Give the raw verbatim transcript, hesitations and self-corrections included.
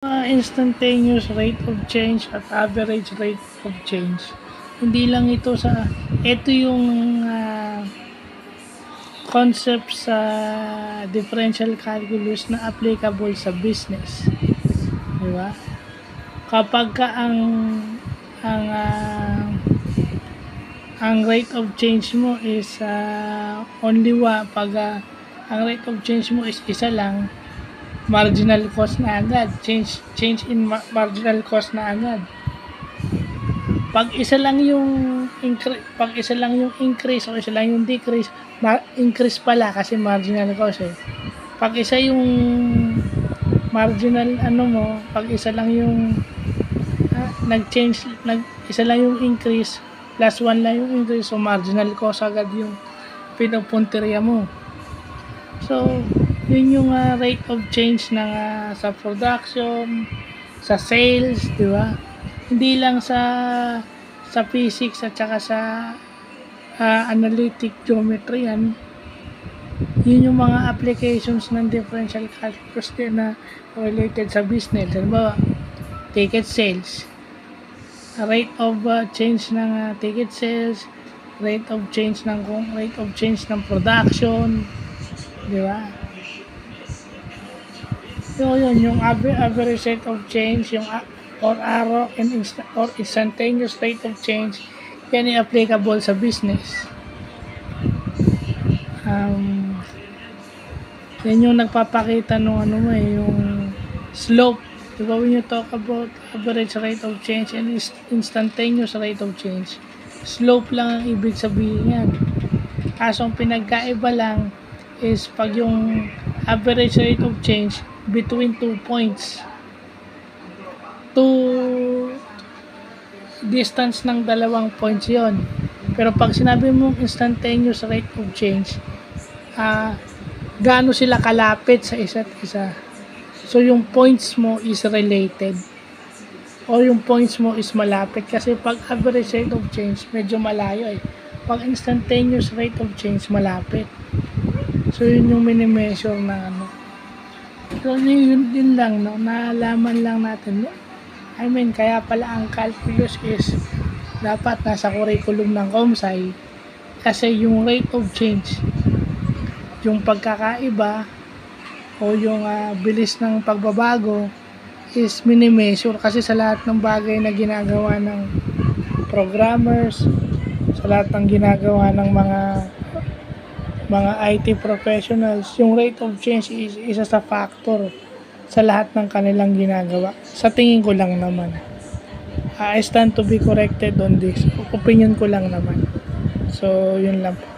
Uh, instantaneous rate of change at average rate of change. Hindi lang ito sa, ito yung uh, concept sa differential calculus na applicable sa business. Di ba? Kapag ka ang ang uh, ang rate of change mo is uh, only one, pag uh, ang rate of change mo is isa lang, marginal cost na agad, change change in ma- marginal cost na agad. Pag isa lang yung increase, pag isa lang yung increase o isa lang yung decrease, ma- increase pala kasi marginal cost eh. Pag isa yung marginal ano mo, pag isa lang yung ah, nag-change, nag isa lang yung increase, plus one lang yung increase, so marginal cost agad yung pinupunteriya mo. So, yun yung uh, rate of change ng uh, sa production, sa sales, di ba? Hindi lang sa sa physics at saka sa uh, analytic geometry yan. Yun yung mga applications ng differential calculus din na related sa business. Diba? Ticket sales, rate of uh, change ng uh, ticket sales, rate of change ng rate of change ng production, di ba? So yun, yung average rate of change, yung or arrow and insta- or instantaneous rate of change, yan ay applicable sa business. Um, yan yung nagpapakita nung ano mo eh, yung slope. Diba when you talk about average rate of change and instantaneous rate of change, slope lang ang ibig sabihin yan. Kaso ang pinagkaiba lang is pag yung average rate of change between two points, two distance ng dalawang points yon. Pero pag sinabi mong instantaneous rate of change, uh, gaano sila kalapit sa isa't isa. So yung points mo is related o yung points mo is malapit, kasi pag average rate of change medyo malayo eh. Pag instantaneous rate of change malapit. So yun yung mini-measure na ano. So yun din lang, no, nalaman lang natin, no? I mean, kaya pala ang calculus is dapat nasa curriculum ng COMSCI, kasi yung rate of change, yung pagkakaiba o yung uh, bilis ng pagbabago is mini-measure, kasi sa lahat ng bagay na ginagawa ng programmers, sa lahat ng ginagawa ng mga mga I T professionals, yung rate of change is isa sa factor sa lahat ng kanilang ginagawa. Sa tingin ko lang naman. Uh, I stand to be corrected on this. Opinion ko lang naman. So, yun lang po.